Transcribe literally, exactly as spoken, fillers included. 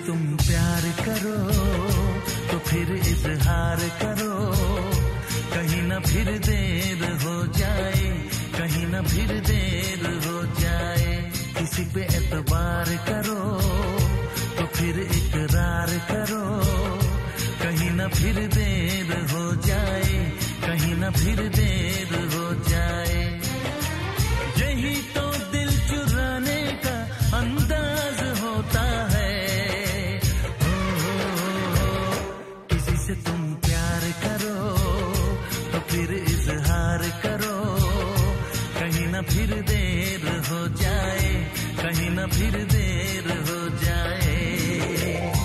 तुम प्यार करो तो फिर इजहार करो, कहीं ना फिर देर हो जाए, कहीं ना फिर देर हो जाए। किसी पे एतबार करो तो फिर इकरार करो, कहीं ना फिर देर हो जाए, कहीं ना फिर देर हो जाए। यही तो दिल चुराने का अंदाज होता है। हो, हो, हो, किसी से तुम प्यार करो तो फिर इजहार करो, कहीं ना फिर देर हो जाए, कहीं ना फिर देर हो जाए।